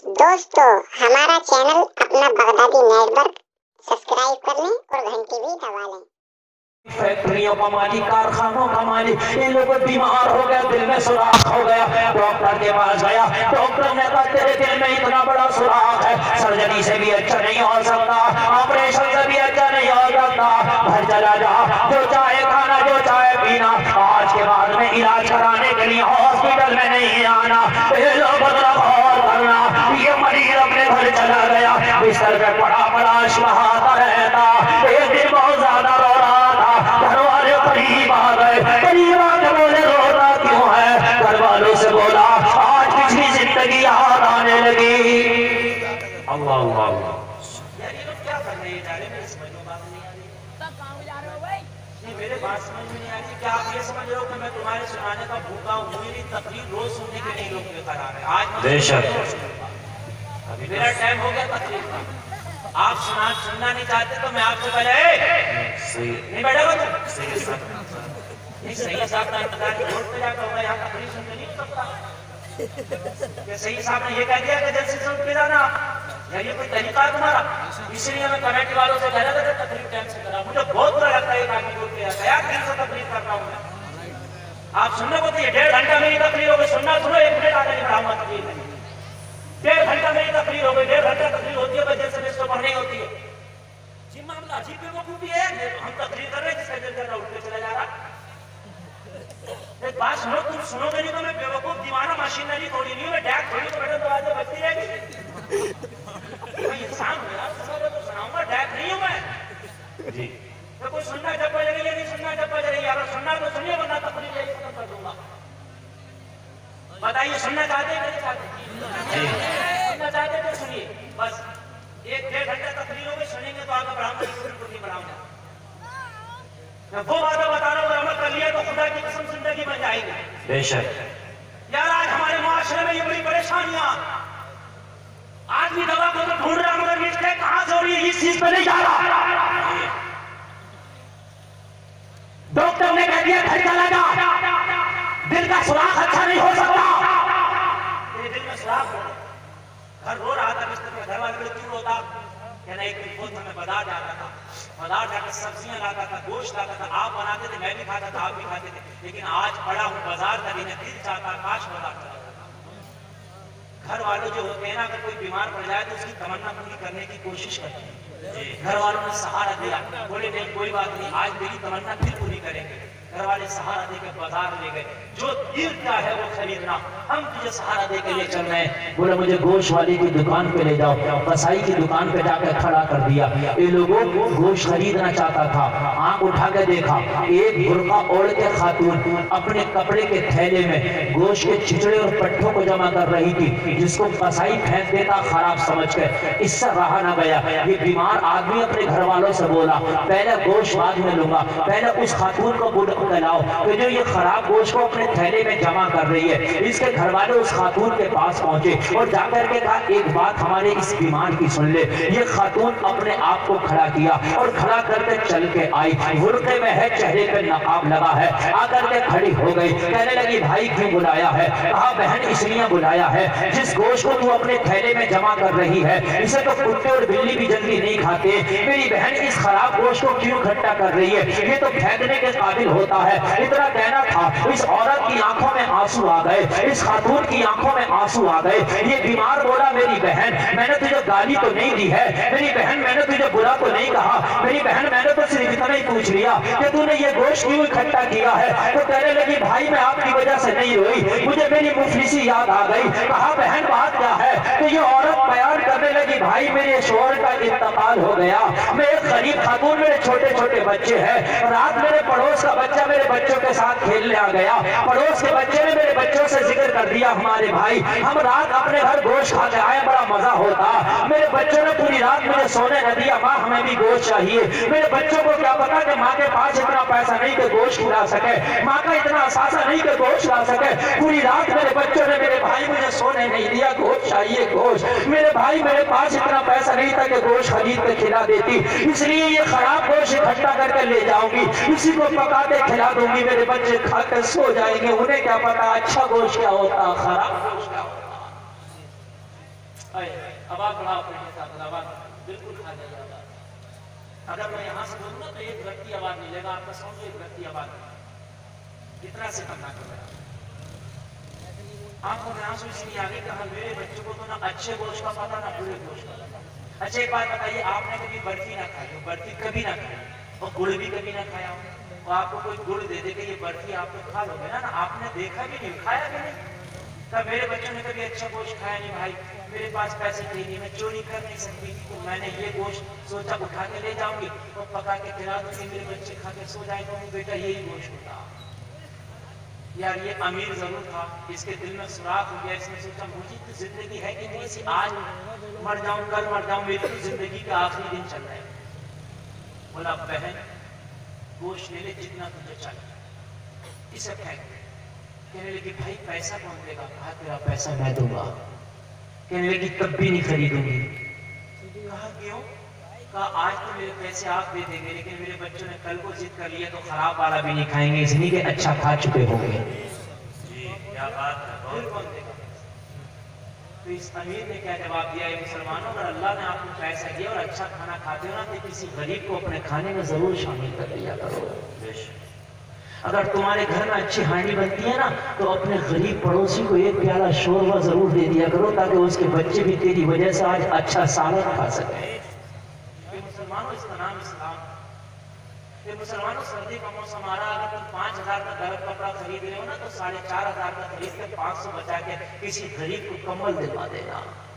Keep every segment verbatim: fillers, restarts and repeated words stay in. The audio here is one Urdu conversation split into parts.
दोस्तों हमारा चैनल अपना बगदादी नेटवर्क सब्सक्राइब कर लें और घंटी भी दबा लें। फैक्ट्रियों का मालिक, कारखानों का मालिक, इन लोगों बीमार हो गया, दिल में सुराख हो गया, डॉक्टर के पास गया, डॉक्टर ने कहा तेरे दिल में इतना बड़ा सुराख है, सर्जरी से भी अच्छा नहीं हो सकता, ऑपरेशन से भी अच्छा नहीं हो सकता, घर चला जा, जो चाहे खाना, जो चाहे पीना, आज के बाद में इलाज कराने के लिए हॉस्पिटल में नहीं आना। ये लोग गौर करना, ये मरीज अपने घर चला गया, बिस्तर पे पड़ा पड़ा शहादत रहता, एक दिन बहुत ज्यादा रो रहा था, घर वाले करीब आ गए, करीब आके बोले रो रहा क्यों है, घर वालों से बोला आज पिछली जिंदगी याद आने लगी। अल्लाह अल्लाह यार ये लोग क्या कर रहे हैं, जा रहे हैं, समझ में बात नहीं आ रही। तब कहां जा रहे हो भाई? नहीं मेरे बात समझ में नहीं आ रही। क्या आप ये समझ रहे हो कि मैं तुम्हारे सुनाने का भूखा हूँ? मेरी तकरीर रोज सुनने के लिए लोग लेकर आ रहे हैं, आज बेशक अभी मेरा टाइम हो गया तकरीर का, आप सुना सुनना नहीं चाहते तो मैं आपसे पहले सही नहीं बैठेगा तुम सही साहब नहीं सही साहब का इंतजार रोड पे जाकर होगा, यहाँ तकरीर सुनने नहीं हो सकता। ये सही साहब ने ये कह दिया कि जल्दी से उठ के जाना, यार ये कोई तरीका है तुम्हारा? इसलिए मैं कमेटी वालों से कह रहा था तकरीर टाइम से करा, मुझे बहुत बुरा लगता है एक आदमी को क्या दिन से तकरीर कर रहा हूँ मैं। आप सुनने को तो ये डेढ़ घंटा मेरी तकरीर हो गई, सुनना सुनो, एक मिनट आगे नहीं बढ़ाऊंगा तकरीर में, डेढ़ घंटा मेरी तकरीर हो गई, डेढ़ घंटा तकरीर होती है बच्चे से इसको पढ़नी होती है। जी मामला अजीब बेवकूफी है, हम तकरीर कर रहे हैं जिसका दिल कर रहा उठ के चला जा रहा। एक बात सुनो, तुम सुनोगे नहीं तो मैं बेवकूफ दीवाना मशीनरी थोड़ी नहीं हूँ, मैं डैक थोड़ी तो बैठा तो आज बचती रहेगी। मैं इंसान हूँ यार, सुनोगे तो सुनाऊंगा, डैक नहीं हूँ मैं जी। तो कोई सुनना जब लगेगी या नहीं सुनना जब लगेगी, अगर सुनना तो सुनिए वरना तकरीर यही खत्म कर दूंगा। बताइए सुनना चाहते हैं नहीं चाहते? सुनना चाहते तो सुनिए, बस एक डेढ़ घंटा तकरीर हो गई, सुनेंगे तो आगे बढ़ाऊंगा, नहीं बढ़ाऊंगा। मैं वो बातें बता रहा हूँ, अमल कर लिया तो खुदा की कसम जिंदगी बन जाएगी। बेशक यार आज हमारे मुआशरे में ये बड़ी परेशानियां, आदमी दवा को तो ढूंढ रहा मगर इसके कहां से हो रही है इस चीज पे नहीं जा रहा। डॉक्टर ने कह दिया घर चला जा, दिल का सुराख अच्छा नहीं हो सकता, तेरे दिल में सुराख हो, घर रो रहा था बिस्तर में, घर वाले क्यों रोता, कहना एक दिन बहुत मैं बाजार जाता था, बाजार जाकर सब्जियां लाता था, गोश्त लाता था, आप बनाते थे मैं भी खाता था आप भी खाते थे, लेकिन आज पड़ा हूँ बाजार कभी न दिल चाहता काश बाजार चला जाता। घर वालों जो होते हैं ना, अगर कोई बीमार पड़ जाए तो उसकी तमन्ना पूरी करने की कोशिश करते हैं, घर वालों ने सहारा दिया, बोले नहीं कोई बात नहीं आज मेरी तमन्ना फिर पूरी करेंगे, घर वाले सहारा देकर बाजार ले गए, जो दिल क्या है वो खरीदना, हम तुझे सहारा दे के ले चल रहे हैं। बोले मुझे गोश्त वाली की दुकान पे ले जाओ, कसाई की दुकान पे जाकर खड़ा कर दिया, ये लोगों को गोश्त खरीदना चाहता था, आंख उठा के देखा एक बुर्का ओढ़ के खातून अपने कपड़े के थैले में गोश्त के छिचड़े और पट्टों को जमा कर रही थी, जिसको कसाई फेंक देता खराब समझ कर। इससे रहा न गया, ये बीमार आदमी अपने घर वालों से बोला पहले गोश्त बाद में लूंगा, पहले उस खातून को लाओ तो जो ये खराब गोश्त को अपने थैले में जमा कर रही है। इसके घर वाले उस खातून के पास पहुंचे और जाकर के कहा एक बात हमारे इस बीमार की सुन ले। ये खातून अपने आप को खड़ा किया और खड़ा करके चल के आई, बुर्के में है, चेहरे पे नकाब लगा है, आकर के खड़ी हो गई, कहने लगी भाई क्यों बुलाया है? कहा बहन इसलिए बुलाया है जिस गोश्त को तू अपने थैले में जमा कर रही है इसे तो कुत्ते और बिल्ली भी जल्दी नहीं खाते, मेरी बहन इस खराब गोश्त को क्यों इकट्ठा कर रही है, ये तो फेंकने के काबिल होता है। इतना कहना था, इस औरत की आंखों में आंसू आ गए, इस खातून की आंखों में आंसू आ गए। ये बीमार बोला मेरी बहन मैंने तुझे गाली तो नहीं दी है, मेरी बहन मैंने तुझे बुरा तो नहीं कहा, मेरी बहन मैंने तो सिर्फ इतना ही पूछ लिया कि तूने ये गोश्त क्यों इकट्ठा किया है। तो कहने लगी भाई मैं आपकी वजह से नहीं रोई, मुझे मेरी मुफलिसी याद आ गई। कहा बहन बात क्या है? तो ये औरत बयान करने लगी भाई मेरे शोहर का इंतकाल हो गया, मैं एक गरीब खातून, मेरे छोटे छोटे बच्चे हैं, रात मेरे पड़ोस का बच्चा मेरे बच्चों के साथ खेलने आ गया, पड़ोस के बच्चे ने मेरे बच्चों से जिक्र कर दिया हमारे भाई हम रात अपने घर गोश्त खा के आए, बड़ा मजा होता, मेरे बच्चों ने पूरी रात मुझे सोने न दिया, माँ हमें भी गोश्त चाहिए। मेरे बच्चों को क्या पता कि माँ के पास इतना पैसा नहीं कि गोश्त खिला सके, माँ का इतना असासा नहीं कि गोश्त ला सके, पूरी रात मेरे बच्चों ने मेरे भाई मुझे सोने नहीं दिया, गोश्त चाहिए गोश्त। मेरे भाई मेरे पास इतना पैसा नहीं था कि गोश्त खरीद के खिला देती, इसलिए ये खराब गोश्त इकट्ठा करके ले जाऊंगी, इसी को पका के खिला दूंगी, मेरे बच्चे खाकर सो जाएंगे, उन्हें क्या पता अच्छा गोश्त क्या होता खराब गोश्त क्या होता। آواز بڑھا اپنے آواز بالکل کھا جائے آواز. اگر میں یہاں سے بولوں نا تو ایک رتی آواز ملے گا آپ کا ساؤنڈ ایک رتی آواز اتنا سے کرنا کر رہا ہے. آنکھوں میں آنسو اس لیے آگے کہا میرے بچوں کو تو نہ اچھے گوشت کا پتا نہ برے گوشت کا پتا. اچھا ایک بات بتائیے آپ نے کبھی برفی نہ کھائی ہو برفی کبھی نہ کھائی اور گڑ بھی کبھی نہ کھایا ہو تو آپ کو کوئی گڑ دے دے کہ یہ برفی آپ کو کھا لو گے نا آپ نے دیکھا بھی نہیں کھایا بھی نہیں. تب میرے بچوں نے کبھی اچھا گوشت کھایا نہیں بھائی میرے پاس پیسے تھے نہیں میں چوری کر نہیں سکتی تو میں نے یہ گوشت سوچا اٹھا کے لے جاؤں گی اور پکا کے کھلا دوں گی میرے بچے کھا کے سو جائیں گے بیٹا یہی گوشت ہوتا. یار یہ امیر ضرور تھا اس کے دل میں سوراخ ہو گیا اس نے سوچا مجھے تو زندگی ہے کہ نہیں سی آج مر جاؤں کل مر جاؤں میری تو زندگی کا آخری دن چل رہا ہے. بولا بہن گوشت لے لے جتنا تجھے چاہیے اسے پھینک دے. کہنے لگی بھائی پیسہ کون دے گا کہا تیرا پیسہ میں دوں گا. کہنے لگی تب بھی نہیں خریدوں گی. کہا کیوں کہا آج تو میرے پیسے آپ دے دیں گے لیکن میرے بچوں نے کل کو ضد کر لیا تو خراب والا بھی نہیں کھائیں گے اس لیے کہ اچھا کھا چکے ہوں گے. جی کیا بات ہے پھر کون دے گا. تو اس امیر نے کیا جواب دیا ہے مسلمانوں اگر اللہ نے آپ کو پیسہ دیا اور اچھا کھانا کھاتے ہو نا تو کسی غریب کو اپنے کھانے میں ضرور شامل کر لیا کرو. اگر تمہارے گھر میں اچھی ہانڈی بنتی ہے نا تو اپنے غریب پڑوسی کو ایک پیالہ شوربہ ضرور دے دیا کرو تاکہ اس کے بچے بھی تیری وجہ سے آج اچھا سالن کھا سکیں. یہ مسلمانوں اس کا نام اسلام. یہ مسلمانوں سردی کا موسم آ رہا اگر تم پانچ ہزار کا گرم کپڑا خرید رہے ہو نا تو ساڑھے چار ہزار کا خرید کے پانچ سو بچا کے کسی غریب کو کمبل دلوا دینا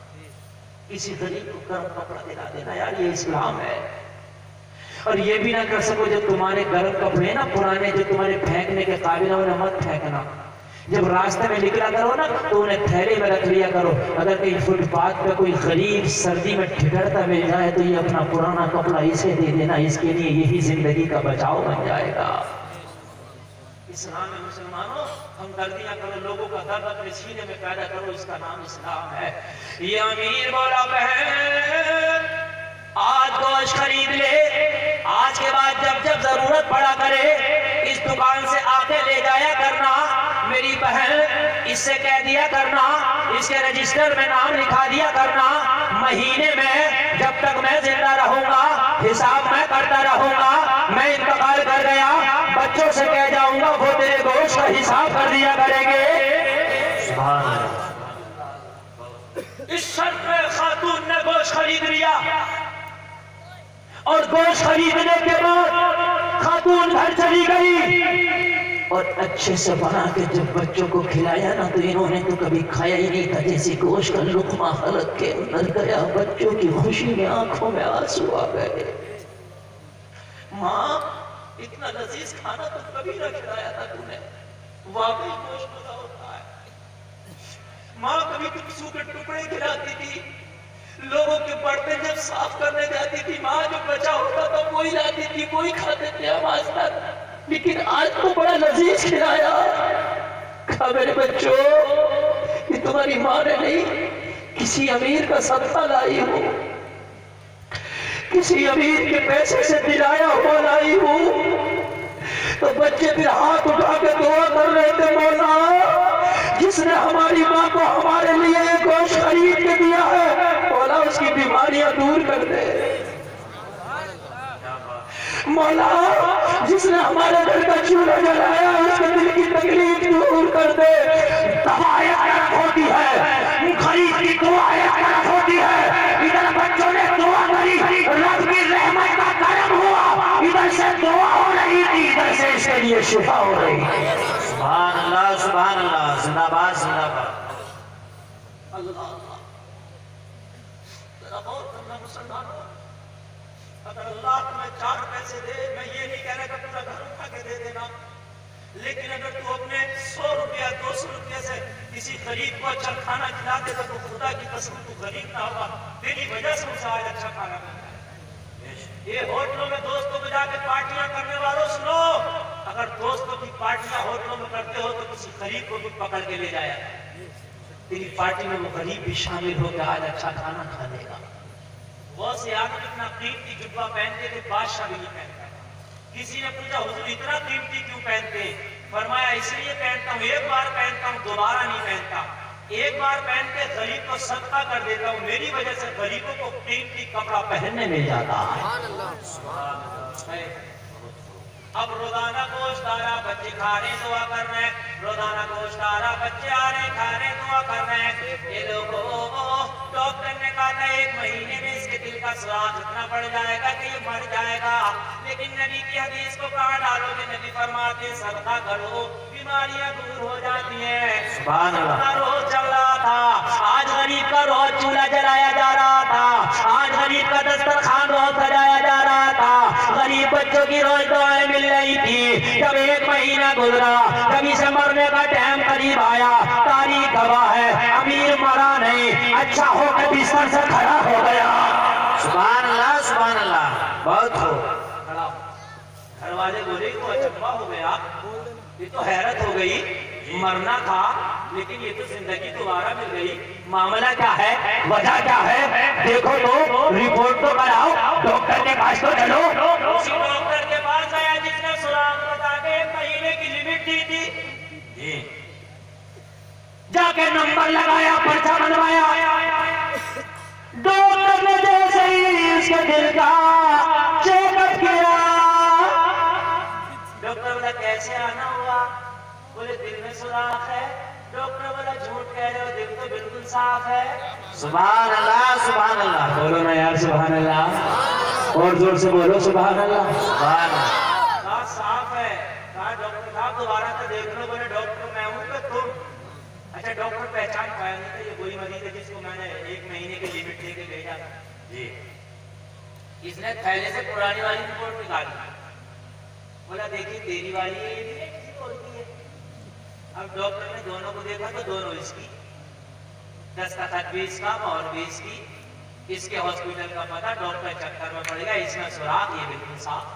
کسی غریب کو گرم کپڑا دلا دینا. یار یہ اسلام ہے. اور یہ بھی نہ کر سکو جو تمہارے گرم کپڑے نا پرانے جو تمہارے پھینکنے کے قابل ہیں انہیں مت پھینکنا. جب راستے میں نکلا کرو نا تو انہیں تھیلے میں رکھ لیا کرو. اگر کہیں فٹ پاتھ پہ کوئی غریب سردی میں ٹھٹرتا مل جائے تو یہ اپنا پرانا کپڑا اسے دے دینا اس کے لیے یہی زندگی کا بچاؤ بن جائے گا. اسلام میں مسلمانوں ہمدردیاں کرو لوگوں کا درد اپنے سینے میں پیدا کرو اس کا نام اسلام ہے. یہ امیر بولا بہن آج گوشت خرید لے آج کے بعد جب جب ضرورت پڑا کرے اس دکان سے آ کے لے جایا کرنا. میری بہن اس سے کہہ دیا کرنا اس کے رجسٹر میں نام لکھا دیا کرنا مہینے میں جب تک میں زندہ رہوں گا حساب میں کرتا رہوں گا. میں انتقال کر گیا بچوں سے کہہ جاؤں گا وہ تیرے گوشت کا حساب کر دیا کریں گے. سبحان اللہ. اس شرط میں خاتون نے گوشت خرید لیا اور گوشت خریدنے کے بعد خاتون گھر چلی گئی اور اچھے سے بنا کے جب بچوں کو کھلایا نا تو انہوں نے تو کبھی کھایا ہی نہیں تھا. جیسے گوشت کا لقمہ حلق کے اندر گیا بچوں کی خوشی میں آنکھوں میں آنسو آ گئے. ماں اتنا لذیذ کھانا تو کبھی نہ کھلایا تھا تو نے واقعی گوشت مزہ ہوتا ہے. ماں کبھی تم سو کے ٹکڑے کھلاتی تھی لوگوں کے برتن جب صاف کرنے جاتی تھی ماں جو بچا ہوتا تھا وہی لاتی تھی وہی کھاتے تھے ہم آج تک. لیکن آج تو بڑا لذیذ کھلایا. کہا میرے بچوں یہ تمہاری ماں نے نہیں کسی امیر کا صدقہ لائی ہو کسی امیر کے پیسے سے دلایا ہوا لائی ہو. تو بچے پھر ہاتھ اٹھا کے دعا کر رہے تھے مولا جس نے ہماری ماں کو ہمارے لیے یہ گوشت خرید کے دیا ہے مولا اس کی بیماریاں دور کر دے. مولا جس نے ہمارے گھر کا چولہا جلایا اس کے دل کی تکلیف دور کر دے. دعائیں الگ ہوتی ہے خرید کی دعائیں الگ ہوتی ہے. ادھر بچوں نے دعا کری رب کی رحمت کا کرم ہوا ادھر سے دعا ہو رہی تھی ادھر سے اس کے لیے شفا ہو رہی ہے. سبحان اللہ سبحان اللہ زندہ باد زندہ باد. اللہ ذرا غور کرنا مسلمانوں اگر اللہ تمہیں چار پیسے دے میں یہ نہیں کہہ رہا کہ پورا گھر اٹھا کے دے دینا لیکن اگر تو اپنے سو روپیہ دو سو روپیہ سے کسی غریب کو اچھا کھانا کھلا دے تو خدا کی قسم تو غریب نہ ہوگا تیری وجہ سے اسے آج اچھا کھانا ملتا ہے. یہ ہوٹلوں میں دوستوں کو جا کے پارٹیاں کرنے والوں سنو اگر دوستوں کی پارٹیاں ہوٹلوں میں کرتے ہو تو کسی غریب کو بھی پکڑ کے لے جایا تیری پارٹی میں وہ غریب بھی شامل ہو کے آج اچھا کھانا کھا لے گا. بہت سے آدمی اتنا قیمتی جبہ پہنتے تھے بادشاہ بھی نہیں پہنتا. کسی نے پوچھا حضور اتنا قیمتی کیوں پہنتے؟ فرمایا اس لیے پہنتا ہوں ایک بار پہنتا ہوں دوبارہ نہیں پہنتا. ایک بار پہن کے غریب کو صدقہ کر دیتا ہوں، میری وجہ سے غریبوں کو قیمتی کپڑا پہننے مل جاتا ہے۔ اب روزانہ گوشت آ رہا، بچے کھا رہے دعا کر رہے ہیں، روزانہ گوشت آ رہا، بچے آ رہے کھا رہے دعا کر رہے ہیں۔ یہ لوگوں ڈاکٹر نے کہا تھا ایک مہینے میں اس کے دل کا سوراخ اتنا بڑھ جائے گا کہ یہ مر جائے گا، لیکن نبی کی حدیث کو کہاں ڈالو گے؟ نبی فرماتے ہیں صدقہ کرو بیماریاں دور ہو جاتی ہیں۔ سبحان اللہ۔ روز چل رہا تھا، آج غریب کا روز چولہا جلایا جا رہا تھا، آج غریب کا دسترخوان روز سجایا جا رہا تھا، غریب بچوں کی روز دعائیں مل رہی تھی۔ جب ایک مہینہ گزرا، کبھی سے مرنے کا ٹائم قریب آیا، تاریخ گواہ ہے امیر مرا نہیں، اچھا ہو کے بستر سے کھڑا ہو گیا۔ سبحان اللہ سبحان اللہ، بہت ہو کھڑا ہو۔ گھر والے بولے تو اچمبا ہو گیا، یہ تو حیرت ہو گئی، مرنا تھا لیکن یہ تو زندگی دوبارہ مل گئی، معاملہ کیا ہے، وجہ کیا ہے؟ دیکھو تو رپورٹ تو کراؤ، ڈاکٹر کے پاس تو چلو۔ اسی ڈاکٹر کے پاس آیا جس نے سراغ بتا کے ایک مہینے کی لمٹ دی تھی، جا کے نمبر لگایا، پرچہ بنوایا، ڈاکٹر نے جیسے ہی اس کے دل کا چیک اپ کیا، ڈاکٹر بولا کیسے آنا ہوا؟ بولے دل میں سوراخ ہے۔ ڈاکٹر بولا جھوٹ کہہ رہے ہو، دل تو بالکل صاف ہے۔ سبحان اللہ سبحان اللہ، بولو نا یار سبحان اللہ، اور زور سے بولو سبحان اللہ۔ سبحان اللہ۔ کہا صاف ہے، کہا ڈاکٹر صاحب دوبارہ تو دیکھ لو۔ بولے ڈاکٹر میں ہوں کہ تم؟ اچھا ڈاکٹر پہچان پایا نہیں تھا، یہ وہی مریض ہے جس کو میں نے ایک مہینے کی لمٹ دے کے بھیجا تھا۔ جی اس نے تھیلے سے پرانی والی رپورٹ نکالی، بولا دیکھیے تیری والی ہے، یہ بھی ہے کسی اور کی ہے۔ اب ڈاکٹر نے دونوں کو دیکھا تو دونوں اس کی، دستخط بھی اس کا، مہر بھی اس کی، اس کے ہاسپٹل کا پتہ، ڈاکٹر چکر میں پڑ گیا، اس میں سوراخ، یہ بالکل صاف۔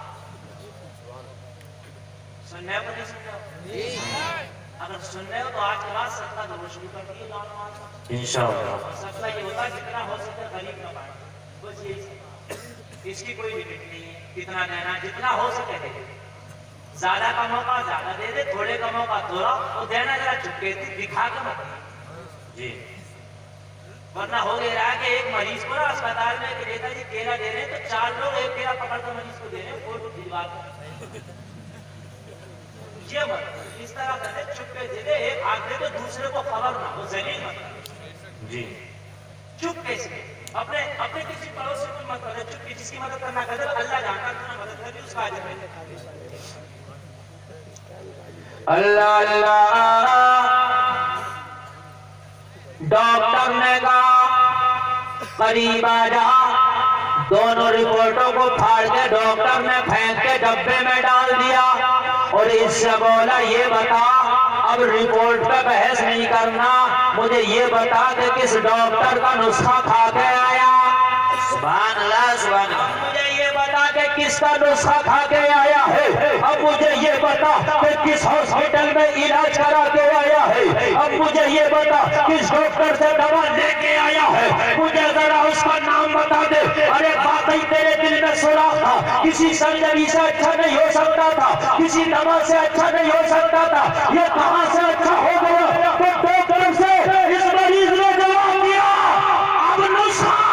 سننے کو نہیں سننے ہو؟ اگر سننے ہو تو آج کے بعد صدقہ دو شروع کر دیے گاؤں میں انشاءاللہ۔ صدقہ یہ ہوتا ہے جتنا ہو سکے غریب نہ بانٹے، بس یہی صدقہ، اس کی کوئی لمٹ نہیں ہے، کتنا دینا جتنا ہو سکے دے دے، زیادہ کا موقع زیادہ دے دے، تھوڑے کا موقع تھوڑا، وہ دینا ذرا چپکے دکھا کے مت دے۔ جی ورنہ ہو گیا رہا کہ ایک مریض کو نا اسپتال میں کہ نیتا جی کیلا دے رہے ہیں تو چار لوگ ایک کیلا پکڑ کر مریض کو دے رہے ہیں، فوٹو بھجوا کر، یہ مت اس طرح کرتے چپکے دے دے، ایک ہاتھ دے تو دوسرے کو خبر نہ ہو، ذلیل مت جی چپکے سے اپنے اپنے کسی پڑوسی کو مت کرے، چپکے جس کی مدد کرنا کرے اللہ جانتا تمہیں مدد کرے اس کا اجر ملے۔ اللہ اللہ ڈاکٹر نے کہا قریب آ جا، دونوں رپورٹوں کو پھاڑ کے ڈاکٹر نے پھینک کے ڈبے میں ڈال دیا اور اس سے بولا یہ بتا، اب رپورٹ پہ بحث نہیں کرنا، مجھے یہ بتا کہ کس ڈاکٹر کا نسخہ کھا کے آیا۔ سبحان اللہ سبحان اللہ۔ مجھے یہ بتا کہ کس کا نسخہ کھا کے آیا ہے، اب مجھے یہ بتا کہ کس ہاسپٹل میں علاج کرا کے آیا ہے، اب مجھے یہ بتا کس ڈاکٹر سے دوا لے کے آیا ہے، مجھے ذرا اس کا نام بتا دے۔ ارے واقعی تیرے دل میں سوراخ تھا، کسی سرجری سے اچھا نہیں ہو سکتا تھا، کسی دوا سے اچھا نہیں ہو سکتا تھا، یہ کہاں سے اچھا ہو گیا؟ تو ڈاکٹر سے اس مریض نے جواب دیا اب نسخہ